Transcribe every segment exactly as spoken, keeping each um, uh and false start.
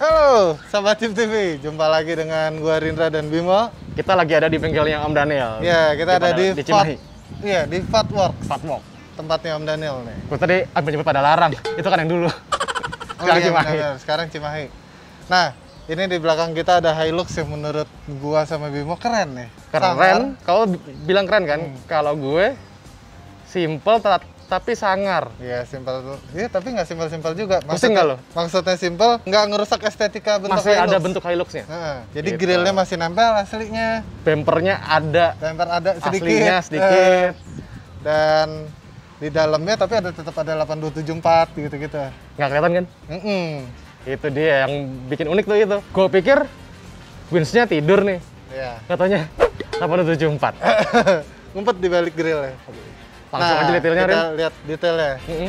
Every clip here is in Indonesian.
Halo, Sobat Jeep T V. Jumpa lagi dengan gua Rindra dan Bimo. Kita lagi ada di bengkelnya Om Daniel. Ya, kita ada di, di Fat, Cimahi. Iya, di Fatwork, Fatwork. tempatnya Om Daniel nih. Gua tadi ambil pada larang. Itu kan yang dulu. Oh Sekarang iya, Cimahi. benar, sekarang Cimahi. Nah, ini di belakang kita ada Hilux yang menurut gua sama Bimo keren nih. Keren. Kalau bilang keren kan? Hmm. Kalau gue simple ta- tapi sangar. Iya, simpel. Iya, tapi nggak simpel-simpel juga. Pusing nggak lo? Maksudnya simpel, nggak ngerusak estetika bentuk Masih Hilux. ada bentuk Hiluxnya. Heeh, jadi Gitu. grillnya masih nempel aslinya. Bempernya ada. Bumper ada sedikit. Aslinya sedikit. Eh, dan di dalamnya tapi ada tetap ada delapan dua tujuh empat gitu-gitu. Nggak kelihatan kan? Mm-mm. Itu dia yang bikin unik tuh itu. Gue pikir winch-nya tidur nih. Iya. Katanya delapan dua tujuh empat. Ngumpet di balik grill ya. Langsung Nah, aja detailnya, kita Rin. lihat detailnya. Mm-mm.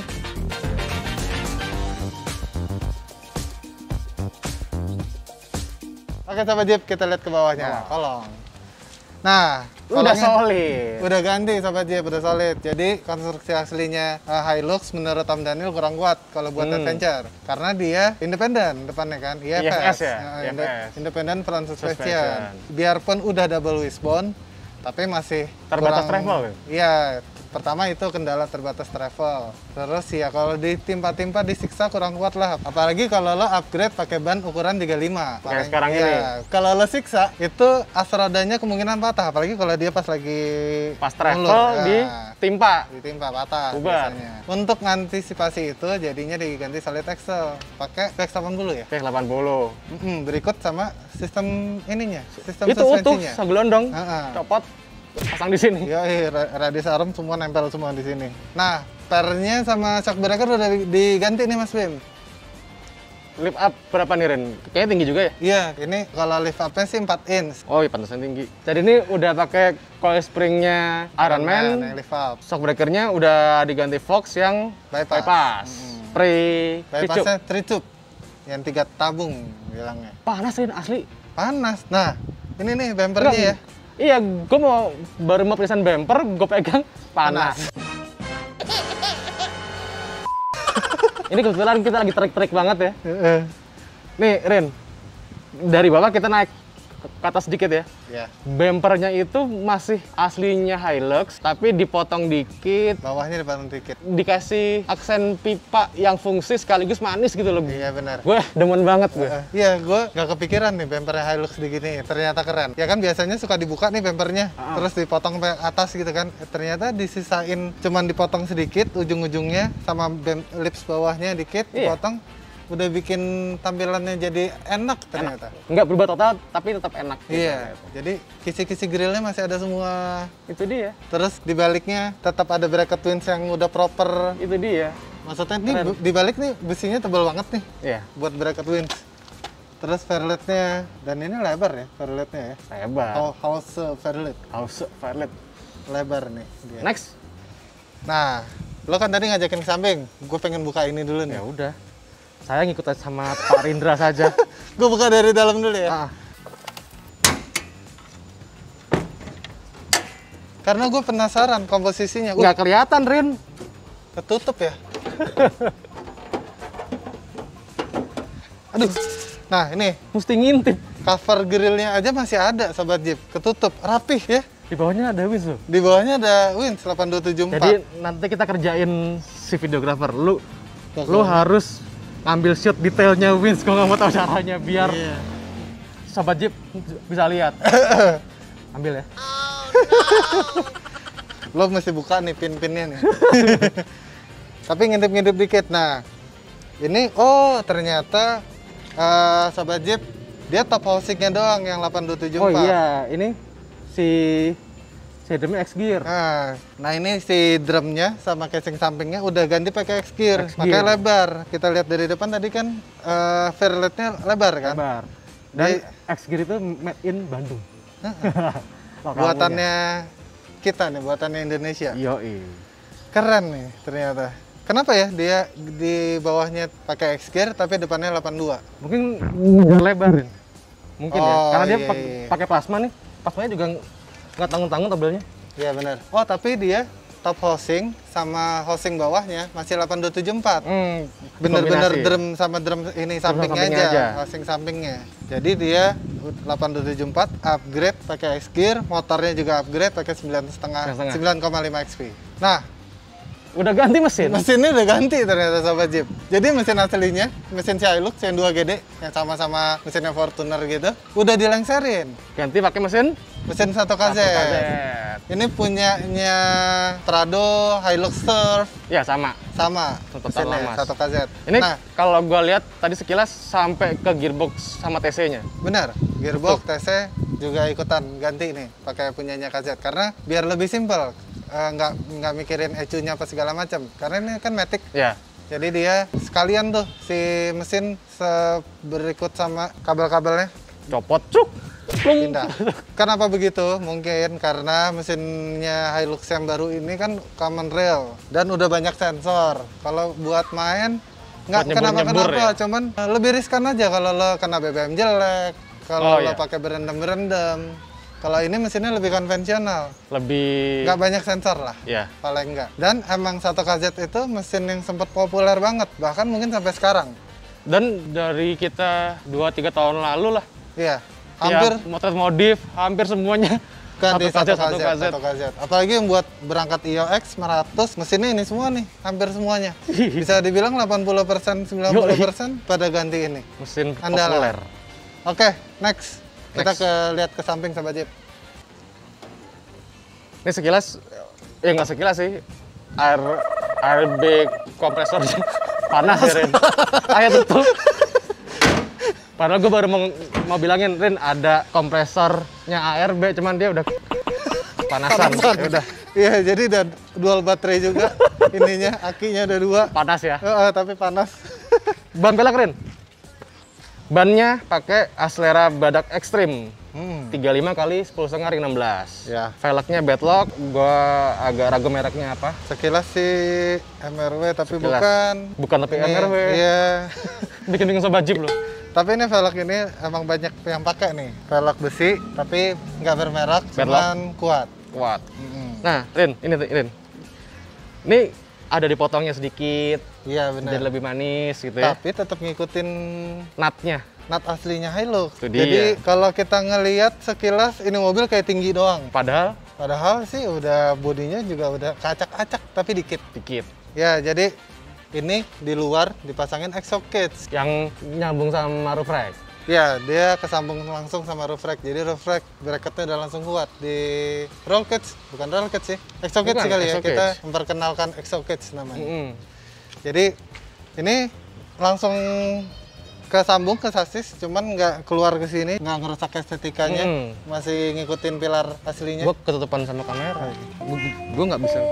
Oke, Sobat Jeep, kita lihat ke bawahnya. Kolong. Nah, Udah kolongnya solid. udah ganti Sobat Jeep, udah solid. Jadi konstruksi aslinya uh, Hilux menurut Om Daniel kurang kuat kalau buat Hmm. adventure. Karena dia independen depannya kan, I F S. I F S ya? Nah, I F inde- S. Independent front suspension. Suspension. Biarpun udah double wishbone, tapi masih Terbatas kurang- travel, kan? Iya, pertama itu kendala terbatas travel. Terus ya kalau ditimpa-timpa disiksa kurang kuat lah. Apalagi kalau lo upgrade pakai ban ukuran tiga puluh lima. Kayak Paling- sekarang iya. ini. Kalau lo siksa itu as rodanya kemungkinan patah. Apalagi kalau dia pas lagi Pas travel mulur. Nah, ditimpa. ditimpa patah Bubar. biasanya. Untuk mengantisipasi itu jadinya diganti solid axle pakai V X delapan puluh ya. Oke, delapan puluh. Mm-mm, berikut sama sistem ininya, sistem Itu utuh, suspensinya. segelondong. Heeh. Copot, pasang di sini. Iya, radius arm semua nempel semua di sini. Nah, pernya sama shock breaker udah diganti nih Mas Bim. Lift up berapa nih, Ren? Kayaknya tinggi juga ya? Iya, ini kalau lift up-nya sih empat inch. Oh iya, pantesan tinggi. Jadi ini udah pakai coil springnya Iron Man. yang lift up. Shock breakernya udah diganti Fox yang Bypass. bypass. Mm-mm. Pre picu. Bypassnya three-tube, yang tiga tabung bilangnya. Panas, Ren, asli. Panas. Nah, ini nih bumpernya Enggak, ya. Iya, gue mau baru mau periksa bumper, gue pegang panas. Ini kebetulan kita lagi trik-trik banget ya. Heeh. Nih, Ren, dari bawah kita naik ke atas sedikit ya. Ya, Bumpernya itu masih aslinya Hilux, tapi dipotong dikit, bawahnya dipotong dikit. dikasih aksen pipa yang fungsi sekaligus manis gitu loh. Iya benar. Gue demen banget gue. Eh, Iya, gue nggak kepikiran nih bumpernya Hilux begini. Ternyata keren. Ya kan biasanya suka dibuka nih bumpernya, Ah. terus dipotong ke atas gitu kan. Eh, ternyata disisain cuman dipotong sedikit ujung-ujungnya sama bem- lips bawahnya dikit Iya. dipotong. Udah bikin tampilannya jadi enak ternyata. Nggak berubah total, tapi tetap enak. gitu. Iya. Jadi kisi-kisi grillnya masih ada semua. Itu dia, Terus di baliknya tetap ada bracket twins yang udah proper. itu dia. Maksudnya nih Keren. bu- di balik nih besinya tebal banget nih Iya, buat bracket twins. Terus fairletnya, dan ini lebar ya fairletnya ya. hebat. Oh, house fairlet, House Violet. lebar nih dia. Next. Nah, lo kan tadi ngajakin ke samping, gue pengen buka ini dulu nih. Ya udah. Saya ngikut sama Pak Rindra saja. Gue buka dari dalam dulu ya. Ah, Karena gue penasaran komposisinya. Uh, nggak kelihatan, Rin. ketutup ya. Aduh. Nah, ini Mesti ngintip. cover grillnya aja masih ada, Sobat Jeep. Ketutup, rapih ya. Di bawahnya ada winch loh. Di bawahnya ada winch delapan dua tujuh empat. Jadi nanti kita kerjain si videographer. Lu Oke. lu harus ngambil shot detailnya winch. Gue nggak mau tahu caranya biar Iya. Sobat Jeep bisa lihat. Ambil ya. Lo mesti buka nih pin-pinnya nih. Tapi ngintip-ngintip dikit. Nah, ini oh ternyata eh, Sobat Jeep dia top housingnya doang yang delapan dua tujuh Oh empat. iya, ini si si drumnya X gear. Nah, nah ini si drumnya sama casing sampingnya udah ganti pakai X gear, X pakai gear. lebar. Kita lihat dari depan tadi kan eh fairletnya lebar kan. Lebar. Dan Dia- X gear itu made in Bandung. Lokalnya. Buatannya kita nih, buatannya Indonesia. Yoi. Keren nih ternyata. Kenapa ya dia di bawahnya pakai X gear tapi depannya delapan dua? Mungkin lebarin. Mungkin ya. Oh, Karena dia iya, pak- iya. pakai plasma nih. Plasmanya juga nggak tanggung-tanggung tabelnya. Iya benar. Oh tapi dia top housing sama housing bawahnya masih delapan dua tujuh empat. Hmm, Bener-bener kombinasi. drum sama drum ini sampingnya, sampingnya aja, aja. housing sampingnya. Jadi dia delapan dua tujuh empat upgrade pakai X gear, motornya juga upgrade pakai sembilan koma lima sembilan koma lima X P. Nah, Udah ganti mesin? mesinnya udah ganti ternyata Sobat Jeep. Jadi mesin aslinya, mesin si Hilux yang dua G D, yang sama-sama mesinnya Fortuner gitu, udah dilengserin. Ganti pakai mesin? Mesin satu K Z. satu K Z. Ini punyanya Prado, Hilux Surf, Ya sama. sama Tetap mesinnya sama, Mas. satu K Z. Ini Nah, kalau gua lihat tadi sekilas sampai ke gearbox sama T C-nya. benar, gearbox, T C juga ikutan ganti nih, pakai punyanya K Z. Karena biar lebih simpel, eh, nggak nggak mikirin E C U-nya apa segala macam. Karena ini kan Matic. Ya. Jadi dia sekalian tuh si mesin se- berikut sama kabel-kabelnya Copot cuk. Plung. pindah. Kenapa begitu? Mungkin karena mesinnya Hilux yang baru ini kan common rail dan udah banyak sensor. Kalau buat main nggak Buat nyebur-nyebur kenapa-kenapa, ya? cuman eh, lebih riskan aja kalau lo kena B B M jelek, Oh, kalau lo iya. pakai berendam-berendam. Kalau ini mesinnya lebih konvensional, Lebih nggak banyak sensor lah. ya. Paling enggak. Dan emang satu K Z itu mesin yang sempat populer banget, bahkan mungkin sampai sekarang. Dan dari kita dua tiga tahun lalu lah. Iya, hampir Ya, motor modif, hampir semuanya. ganti satu satu K Z, K Z. satu K Z. Apalagi yang buat berangkat I O X lima ratus, mesinnya ini semua nih, hampir semuanya. Bisa dibilang delapan puluh persen, sembilan puluh persen pada ganti ini. Mesin Andalan. populer. Oke, next. Kita Next. ke lihat ke samping Sobat Jeep. Ini sekilas, ya nggak sekilas sih. Air air B kompresornya panas ya, Rin. Ayo tutup. Padahal gue baru mau, mau bilangin, Rin, ada kompresornya A R B, cuman dia udah panasan. Panasan. Ya udah Iya, jadi udah dual baterai juga. Ininya, akinya ada dua. panas ya. Heeh, tapi panas. Ban pelek, Rin. Bannya pakai Aslera Badak Extreme. Hmm. tiga puluh lima kali sepuluh koma lima ring enam belas. Ya. Velgnya bedlock, gua agak ragu mereknya apa. Sekilas sih M R W tapi Sekilas. bukan. Bukan tapi Ini, M R W. Iya. Bikin bingung Sobat Jeep loh. Tapi ini velg ini emang banyak yang pakai nih. Velg besi tapi nggak bermerek, Bedlock. cuman kuat. Kuat. Mm-mm. Nah, Rin, ini Rin. Ini ada dipotongnya sedikit, Iya jadi benar. lebih manis gitu ya. Tapi tetap ngikutin Nutnya. nut aslinya Hilux. Itu dia. Jadi kalau kita ngelihat sekilas ini mobil kayak tinggi doang. Padahal Padahal sih udah bodinya juga udah kacak-acak tapi dikit. dikit. Ya jadi ini di luar dipasangin exhaust kit. Yang nyambung sama roof rack. Ya, dia kesambung langsung sama roof rack. Jadi roof rack bracketnya udah langsung kuat di roll kits, bukan roll kits sih. Exhaust kits Bukan, sih kali ya. exhaust Kita kits. memperkenalkan exhaust kits namanya. Mm-mm. Jadi ini langsung kesambung ke sasis, cuman nggak keluar ke sini, nggak ngerusak estetikanya. Mm. Masih ngikutin pilar aslinya. Gua ketutupan sama kamera. Gua, gua nggak bisa.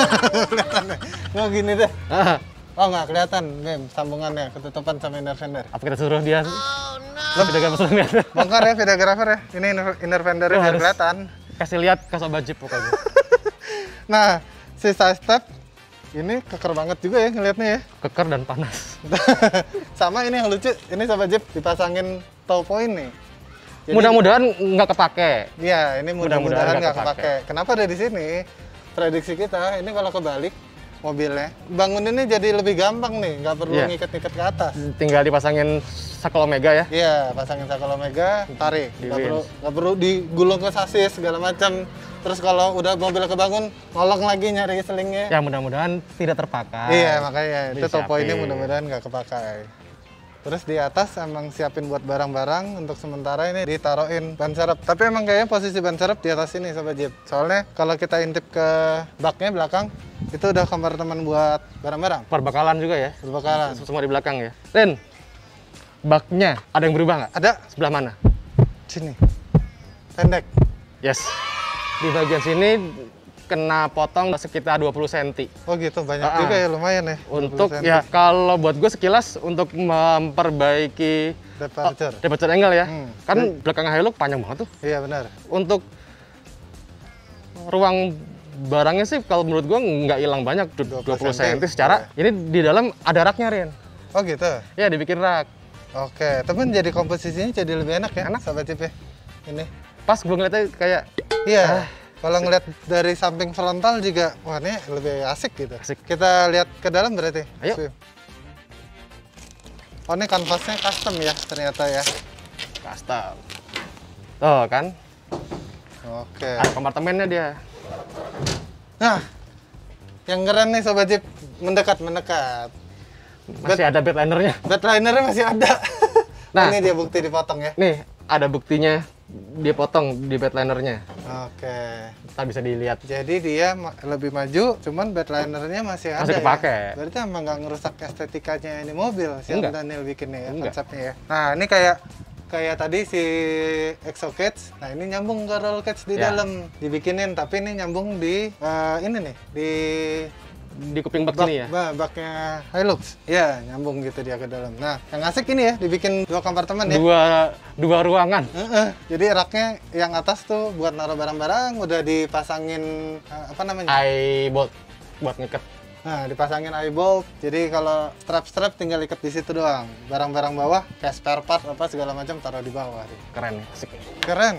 Nggak gini deh. Ah, Oh nggak kelihatan, Mem, sambungannya ketutupan sama inner fender. apa kita suruh dia? Oh, no. Tidak langsung lihat. Bongkar ya videografer ya. Ini inner, inner fendernya Lu biar harus- kelihatan. Kasih lihat ke Sobat Jeep pokoknya. Nah, si side step ini keker banget juga ya ngelihatnya ya. Keker dan panas. Sama ini yang lucu, ini Sobat Jeep dipasangin tow point nih. Jadi- Mudah-mudahan nggak kepake. Iya, ini Mudah-mudahan mudah-mudahan nggak nggak kepake. Kenapa ada di sini? Prediksi kita, ini kalau kebalik mobilnya, banguninnya jadi lebih gampang nih, nggak perlu Iya. ngikat-ngikat ke atas. Tinggal dipasangin sakal omega ya. Iya, pasangin sakal omega, tarik. Di Nggak perlu, winch. nggak perlu digulung ke sasis segala macam. Terus kalau udah mobil kebangun, nolong lagi nyari selingnya. Ya mudah-mudahan tidak terpakai. Iya, makanya itu tow point ini Disiapin. mudah-mudahan nggak kepakai. Terus di atas emang siapin buat barang-barang, untuk sementara ini ditaruhin ban serep. Tapi emang kayaknya posisi ban serep di atas ini Sobat Jeep. Soalnya kalau kita intip ke baknya belakang, itu udah kompartemen buat barang-barang. Perbakalan juga ya. Berbakalan. Semua di belakang ya. Ren, baknya ada yang berubah nggak? Ada Sebelah mana? sini. Pendek. Yes. Di bagian sini kena potong sekitar dua puluh sentimeter. Oh gitu, banyak Ah, juga ya, lumayan ya. Untuk dua puluh ya sentimeter. kalau buat gue sekilas untuk memperbaiki Departure. departure angle ya. Hmm. Kan belakang Hilux panjang banget tuh. Iya benar. Untuk ruang barangnya sih kalau menurut gua nggak hilang banyak, dua puluh sentimeter secara. Ini di dalam ada raknya, Rin. Oh gitu. Ya dibikin rak. Oke, temen jadi komposisinya jadi lebih enak ya, Enak. Sobat Jeep ya. Ini. Pas gua ngeliatnya kayak Iya. Kalau ngeliat dari samping frontal juga, wah ini lebih asik gitu. Asik. Kita lihat ke dalam berarti. Ayo. Oh ini kanvasnya custom ya ternyata ya. Custom. Tuh kan, Oke. ada kompartemennya dia. Nah, yang keren nih Sobat Jeep, mendekat mendekat. Masih ada bedlinernya. Bedlinernya masih ada. Nah. Ini dia bukti dipotong ya. Nih, ada buktinya dia potong di bedlinernya. Oke. Kita bisa dilihat. Jadi dia ma- lebih maju, cuman bedlinernya masih ada. Masih kepake. Ya? Berarti emang nggak ngerusak estetikanya ini mobil si yang Enggak. Daniel bikinnya ya, Enggak. konsepnya ya. Nah ini kayak kayak tadi si Exo Cage. Nah ini nyambung ke roll cage di Ya. dalam, dibikinin. Tapi ini nyambung di eh, ini nih di Di kuping bak bak, sini ya. ba- baknya Hilux. Ya nyambung gitu dia ke dalam. Nah yang asik ini ya, dibikin dua kompartemen ya. Dua dua ruangan. Heeh. Jadi raknya yang atas tuh buat naruh barang-barang, udah dipasangin eh, apa namanya? I bolt buat ngikat. Nah, dipasangin eye bolt. Jadi kalau strap-strap tinggal ikat di situ doang. Barang-barang bawah kayak spare part apa segala macam taruh di bawah. Keren nih, asik. Keren.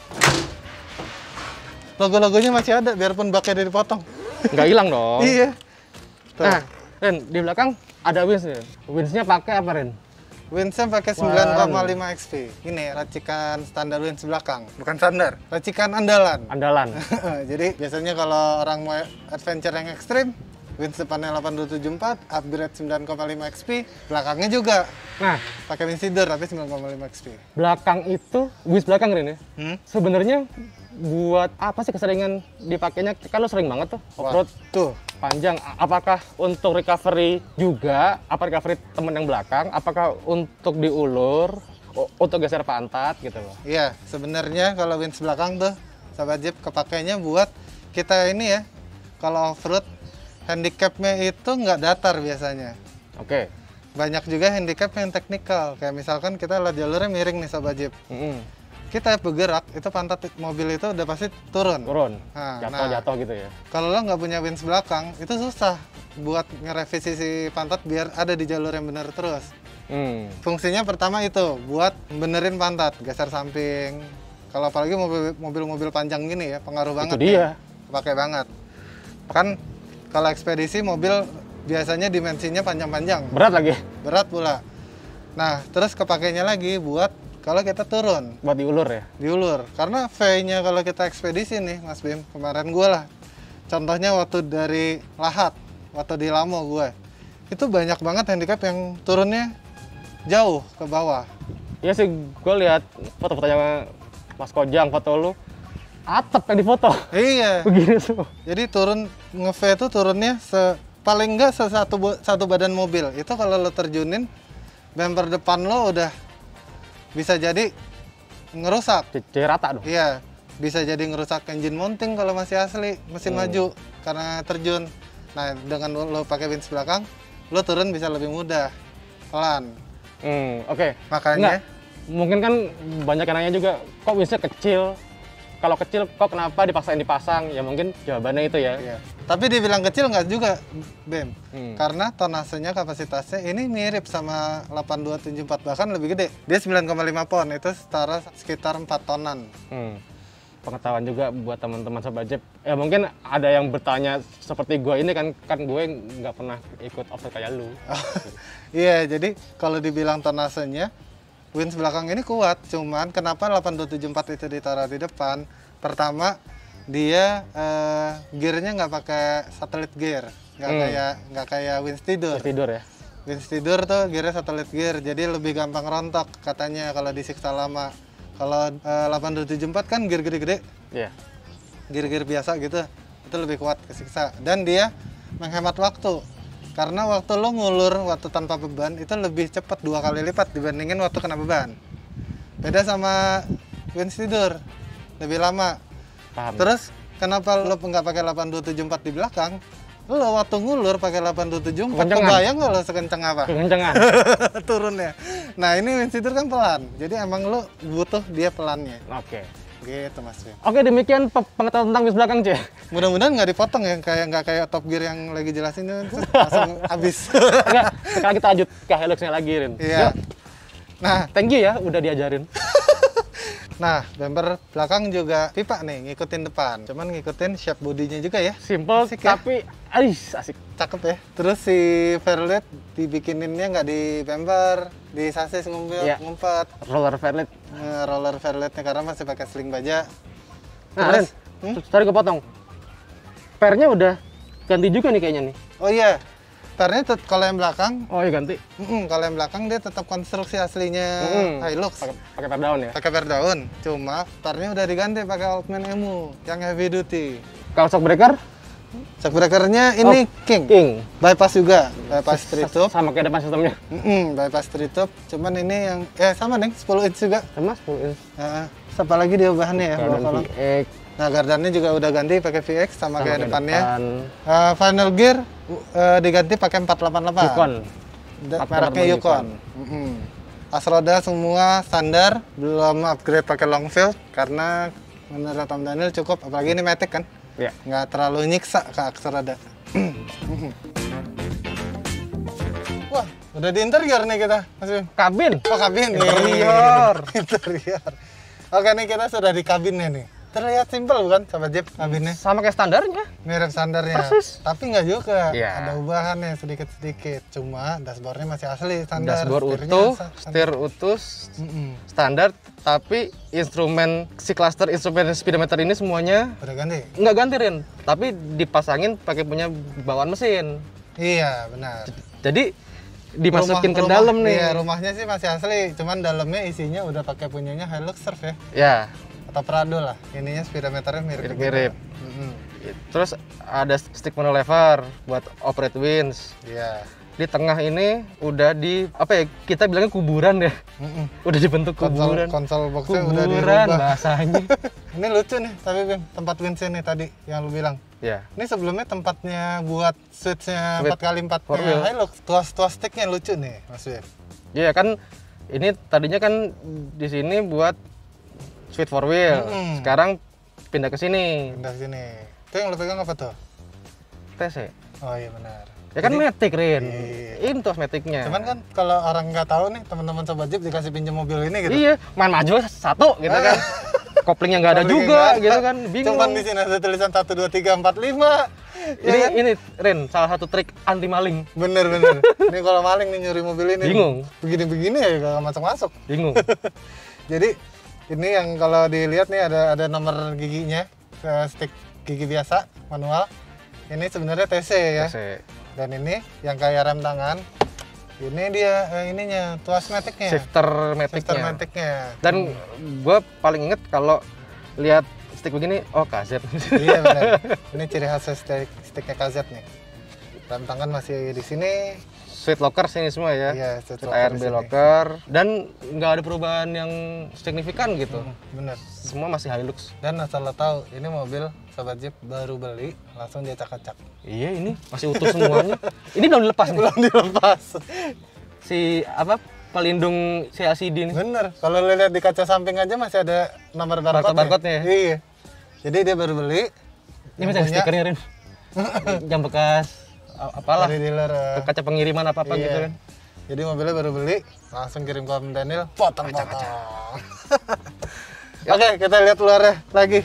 Logo-logonya masih ada biarpun baknya udah dipotong. Nggak hilang dong. Iya. Tuh. Nah, Ren, di belakang ada wins nih. Winsnya pakai apa, Ren? Winsnya pakai sembilan koma lima X P. Ini racikan standar wins belakang. Bukan standar, racikan andalan. Andalan. Jadi biasanya kalau orang mau adventure yang ekstrim, wins depannya delapan dua tujuh empat, upgrade sembilan koma lima X P, belakangnya juga Nah, pakai wins leader tapi sembilan koma lima X P. belakang itu, wins belakang Ren ya. Hmm? Sebenarnya buat apa sih keseringan dipakainya? Kan lo sering banget tuh off-road Tuh, panjang. A- Apakah untuk recovery juga? Apa recovery temen yang belakang? Apakah untuk diulur? O- untuk geser pantat gitu loh? iya sebenarnya kalau wins belakang tuh, sahabat Jeep kepakainya buat kita ini ya, kalau off-road handicapnya itu nggak datar biasanya. Oke. Banyak juga handicap yang teknikal, kayak misalkan kita lihat jalurnya miring nih sahabat Jeep. Mm-mm. Kita bergerak, itu pantat mobil itu udah pasti turun. Turun. Nah, Jatuh-jatuh gitu ya. Kalau lo nggak punya wins belakang, itu susah buat ngerevisi si pantat biar ada di jalur yang benar terus. Hmm. Fungsinya pertama itu, buat benerin pantat, geser samping. Kalau apalagi mobil- mobil-mobil panjang gini ya, pengaruh banget. Itu dia. Pakai banget. Kan kalau ekspedisi mobil biasanya dimensinya panjang-panjang, Berat lagi berat pula. Nah, terus kepakainya lagi buat kalau kita turun, buat diulur ya. diulur. Karena V-nya kalau kita ekspedisi nih, Mas Bim, kemarin gue lah. Contohnya waktu dari Lahat, waktu di Lamo gue. Itu banyak banget handicap yang turunnya jauh ke bawah. Iya sih, gue lihat foto-fotonya Mas Kojang, foto lu atap yang difoto. Iya. Begini tuh. Jadi turun nge-V itu turunnya se paling enggak se- satu bo- satu badan mobil. Itu kalau lo terjunin, bumper depan lo udah bisa jadi ngerusak. Jadi rata dong. Iya, bisa jadi ngerusak engine mounting kalau masih asli, mesin Hmm. maju karena terjun. Nah, dengan lo, lo pakai wins belakang, lo turun bisa lebih mudah, pelan. Hmm, oke. Makanya, Enggak, mungkin kan banyak yang nanya juga, kok winsnya kecil? Kalau kecil, kok kenapa dipaksain dipasang? Ya mungkin jawabannya itu ya. iya. Tapi dibilang kecil nggak juga, Bem. Hmm. Karena tonasenya, kapasitasnya ini mirip sama delapan dua tujuh empat, bahkan lebih gede. Dia sembilan koma lima pon, itu setara sekitar empat tonan. Hmm. Pengetahuan juga buat teman-teman Sobat Jeep. Ya mungkin ada yang bertanya seperti gue ini kan, kan gue nggak pernah ikut off-road kayak lu. Iya, jadi kalau dibilang tonasenya, wins belakang ini kuat, cuman kenapa delapan dua tujuh empat itu ditaruh di depan? Pertama, dia eh, gearnya nggak pakai satelit gear, nggak Hmm. kayak nggak kayak wins tidur. Tidur ya. Wins tidur tuh gearnya satelit gear, jadi lebih gampang rontok katanya kalau disiksa lama. Kalau eh, delapan dua tujuh empat kan gear gede-gede, Iya. gear-gear biasa gitu, itu lebih kuat kesiksa. Dan dia menghemat waktu. Karena waktu lo ngulur waktu tanpa beban itu lebih cepat dua kali lipat dibandingin waktu kena beban. Beda sama wins tidur, lebih lama. Paham. Terus kenapa lo nggak pakai delapan dua tujuh empat di belakang? Lo waktu ngulur pakai delapan dua tujuh empat, Kekencengan. kebayang nggak lo sekenceng apa? Kekencengan. Turunnya. Nah ini wins tidur kan pelan, jadi emang lo butuh dia pelannya. Oke. Gitu Mas Bim. Oke, demikian pe- pengetahuan tentang wins belakang, C. Mudah-mudahan nggak dipotong ya, kayak nggak kayak Top Gear yang lagi jelasin itu langsung habis. Enggak, sekarang kita lanjut ke Hilux-nya lagi, Rin. Iya. Yuk, Nah, thank you ya udah diajarin. Nah, bumper belakang juga pipa nih, ngikutin depan. Cuman ngikutin shape bodinya juga ya. Simple, Asik ya? tapi ais, asik. Cakep ya. Terus si fairlight dibikininnya nggak di bumper, di sasis ngumpet, Iya. ngumpet. Roller fairlight. Nge- roller fairlightnya karena masih pakai sling baja. Nah, Ren, Terus, hmm? tadi kepotong. Pernya udah ganti juga nih kayaknya nih. Oh iya, pernya tet- kalau yang belakang, Oh iya ganti. mm-mm, kalau yang belakang dia tetap konstruksi aslinya Mm-mm. Hilux. Pakai pakai per daun ya. Pakai per daun, cuma pernya udah diganti pakai Altman Emu yang heavy duty. Kalau shock breaker, Shock breakernya ini King. King. Bypass juga, bypass three tube. Sama kayak depan sistemnya. Mm-mm, bypass three tube, cuman ini yang ya sama nih sepuluh inch juga. Sama sepuluh inch. Nah, apa lagi dia bahannya ya? Gardan bawah kolong. V X. Nah, gardannya juga udah ganti pakai V X sama, Sama kayak kayak depannya. depan. Uh, final gear uh, diganti pakai empat delapan delapan. Yukon. Da- empat mereknya delapan Yukon. Mm-mm. As roda semua standar, belum upgrade pakai long field karena menurut Om Daniel cukup, apalagi ini Matic kan, Ya. nggak terlalu nyiksa ke aks roda. Mm-mm. Wah, udah di interior nih kita, Mas Bim. Kabin. Oh, kabin nih. Interior. Interior. Oke nih kita sudah di kabinnya nih. Terlihat simpel bukan, Sobat Jeep, kabinnya? Sama kayak standarnya. Mirip standarnya. Persis. Tapi nggak juga. Iya. Ada ubahannya sedikit-sedikit. Cuma dashboardnya masih asli standar. Dashboard Setirnya utuh, sa- setir utuh, Mm-mm. standar, tapi instrumen si cluster instrumen speedometer ini semuanya Udah ganti? nggak ganti Rin, tapi dipasangin pakai punya bawaan mesin. Iya, benar. Jadi dimasukin Rumah- ke rumah- dalam nih. Iya, rumahnya sih masih asli. Cuman dalamnya isinya udah pakai punyanya Hilux Surf ya. Ya, Atau Prado lah. Ininya speedometernya mirip. mirip-mirip. Mm-mm. Terus ada stick mono lever buat operate winch. Iya. Di tengah ini udah di apa ya? Kita bilangnya kuburan ya. Mm-mm. Udah dibentuk Konsol, kuburan. konsol boxnya udah Kuburan dirubah. bahasanya. Ini lucu nih, tapi Bim, tempat winch nih tadi yang lu bilang. Ya. Ini sebelumnya tempatnya buat switch-nya Switch empat kali empat four wheel. Hilux. Tuas-tuas sticknya lucu nih, Mas Bim. Iya kan ini tadinya kan di sini buat switch four wheel. Mm-mm. Sekarang pindah ke sini. Pindah sini. Itu yang lu pegang apa tuh? T C. Oh iya benar. Ya kan Matic, Rin. Iya. Ini tuh Maticnya. Cuman kan kalau orang nggak tahu nih, teman-teman Sobat Jeep dikasih pinjam mobil ini gitu. Iya, main maju satu gitu kan. Koplingnya nggak ada Koplingnya juga nggak ada. gitu kan. Bingung. Cuman di sini ada tulisan satu dua tiga empat lima. Ini ini Rin, salah satu trik anti maling. Bener bener. Ini kalau maling nih nyuri mobil ini. Bingung. Begini-begini ya gak masuk-masuk. Bingung. Jadi ini yang kalau dilihat nih ada ada nomor giginya, eh, stick gigi biasa manual. Ini sebenarnya T C ya. T C. Dan ini yang kayak rem tangan. Ini dia eh, ininya tuas matic-nya. Shifter Shifter Maticnya. matic-nya. Dan gue paling inget kalau lihat stick begini, oh K Z. Iya benar. Ini ciri khas stick sticknya K Z nih. Rem tangan masih di sini. Seat locker sini semua ya. Iya, seat Seat locker A R B di sini. locker. Dan nggak ada perubahan yang signifikan gitu. Hmm, bener. Semua masih Hilux. Dan asal lo tahu, ini mobil Sobat Jeep baru beli, langsung dia acak-acak. Iya ini masih utuh semuanya. Ini belum dilepas nih. Belum dilepas. Si apa pelindung C L C D nih. Bener. Kalau lo lihat di kaca samping aja masih ada nomor barcode. Barcode-barcode-nya ya? Iya. Jadi dia baru beli. Ini masih ada punya stikernya Rin. Jam bekas a- apalah. dari dealer. eh, Kaca pengiriman apa-apa iya. gitu kan. Jadi mobilnya baru beli, langsung kirim ke Om Daniel, potong-potong. Oke, kita lihat luarnya lagi.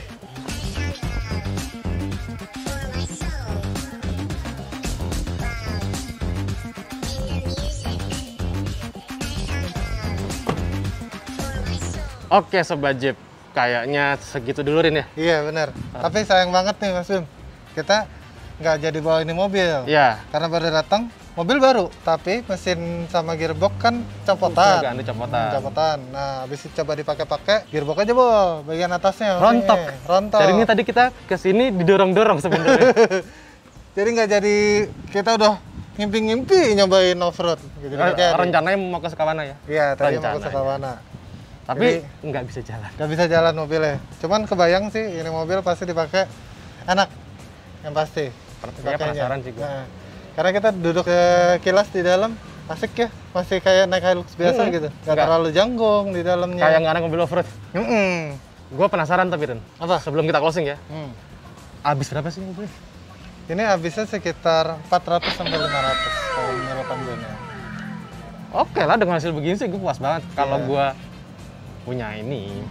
Oke Sobat Jeep, kayaknya segitu dulu Rin ya. Iya benar. Tapi sayang banget nih Mas Bim, kita nggak jadi bawa ini mobil. Iya. Karena baru datang, mobil baru, tapi mesin sama gearbox kan copotan. Ganti copotan. Copotan. Nah, habis itu coba dipakai-pakai, gearbox aja bol, bagian atasnya. Rontok. nih. Rontok. Dari ini tadi kita kesini didorong-dorong sebenarnya. Jadi nggak jadi, kita udah ngimpi-ngimpi nyobain off-road. Gitu, nggak jadi. Rencananya mau ke Sekawana ya. Iya, tadi mau ke rencananya. Sekawana. Tapi Jadi- nggak bisa jalan. Nggak bisa jalan mobilnya. Cuman kebayang sih, ini mobil pasti dipakai enak. Yang pasti. Kayaknya Dipakainya. penasaran sih gua. Nah, karena kita duduk ke kilas di dalam, asik ya. Masih kayak naik Hilux biasa Mm-mm. gitu. Nggak Nggak. terlalu janggung di dalamnya. Kayak nggak ada mobil off-road. Mm-mm. Gue penasaran tapi Rin. Apa? Sebelum kita closing ya. Hmm. Habis berapa sih mobilnya? Ini habisnya sekitar empat ratus sampai lima ratus kalau menurut Om Daniel. Oke lah dengan hasil begini sih gue puas banget. Kalau Iya. gue punya ini.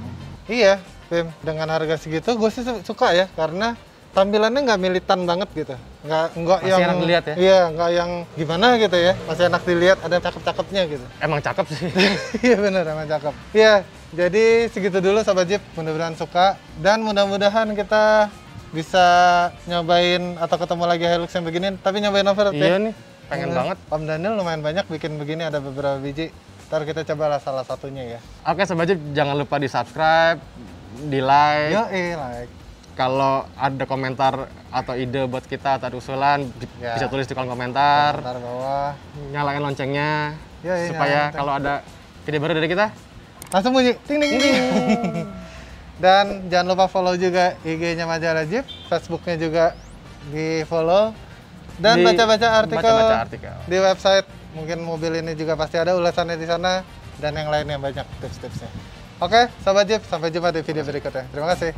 Iya, Bim, dengan harga segitu gue sih su- suka ya, karena tampilannya nggak militan banget gitu, nggak nggak Masih yang enak dilihat ya? Iya, nggak yang gimana gitu ya, masih enak dilihat, ada cakep-cakepnya gitu. Emang cakep sih. Iya bener, emang cakep. Iya, jadi segitu dulu Sobat Jeep, mudah-mudahan suka dan mudah-mudahan kita bisa nyobain atau ketemu lagi Hilux yang begini, tapi nyobain off-road Iya ya. nih, pengen Iya. banget. Om Daniel lumayan banyak bikin begini, ada beberapa biji. Ntar kita cobalah salah satunya ya. Oke Sobat Jeep, jangan lupa di subscribe, di like. Yo, eh, like. Kalau ada komentar atau ide buat kita atau ada usulan, bi- Ya. bisa tulis di kolom komentar. Komentar bawah. Nyalain loncengnya, Ya, ya, supaya nyalain lonceng. kalau ada video baru dari kita, Langsung bunyi, ting ting ting. Dan jangan lupa follow juga I G-nya Majalah Jeep, Facebook-nya juga di follow. Dan Di- baca-baca artikel, baca-baca artikel. di website. Mungkin mobil ini juga pasti ada ulasannya di sana dan yang lainnya banyak tips-tipsnya. Oke, Sobat Jeep, sampai jumpa di video berikutnya. Terima kasih.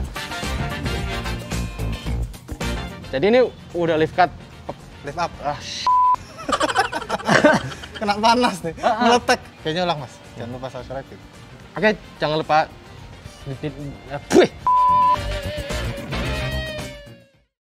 jadi ini udah lift cut. Lift up. Ah, sh- Kena panas nih, meletek. Kayaknya ulang, Mas. Jangan lupa subscribe. Oke, jangan lupa. di- di- eh, Wih.